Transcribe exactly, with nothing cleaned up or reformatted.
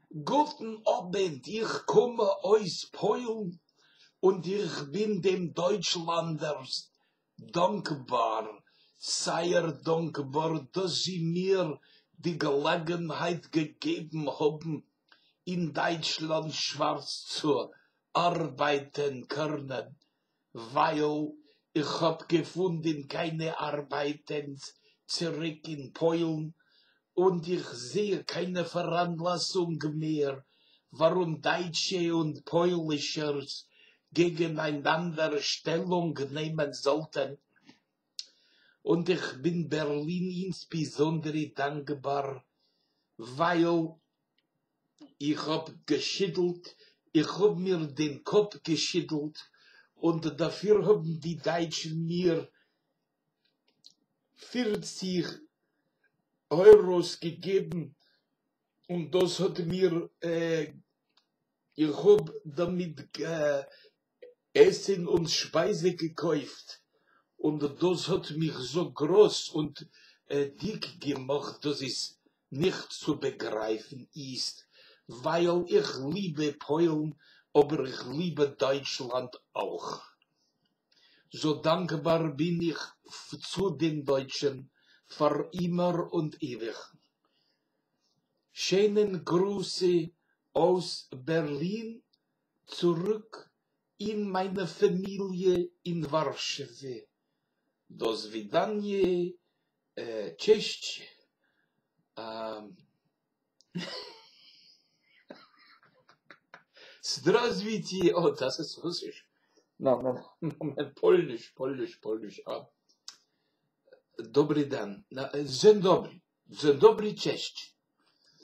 Guten Abend, ich komme aus Polen und ich bin dem Deutschlanders dankbar, sehr dankbar, dass Sie mir die Gelegenheit gegeben haben, in Deutschland schwarz zu arbeiten können, weil ich hab gefunden keine Arbeiten zurück in Polen. Und ich sehe keine Veranlassung mehr, warum Deutsche und Polnischers gegeneinander Stellung nehmen sollten. Und ich bin Berlin insbesondere dankbar, weil ich hab geschüttelt, ich hab mir den Kopf geschüttelt und dafür haben die Deutschen mir vierzig Euros gegeben und das hat mir, äh, ich hab damit äh, Essen und Speise gekauft und das hat mich so groß und äh, dick gemacht, dass es nicht zu begreifen ist, weil ich liebe Polen, aber ich liebe Deutschland auch. So dankbar bin ich zu den Deutschen für immer und ewig. Schönen Grüße aus Berlin zurück in meine Familie in Warschau. Do zwidzania, e, cześć. Um. Здравствуйте. Oh, das ist Russisch. No, no, Moment, Polnisch, Polnisch, Polnisch. Ah. Dobry dan. Dzień dobry. Dzień dobry, cześć.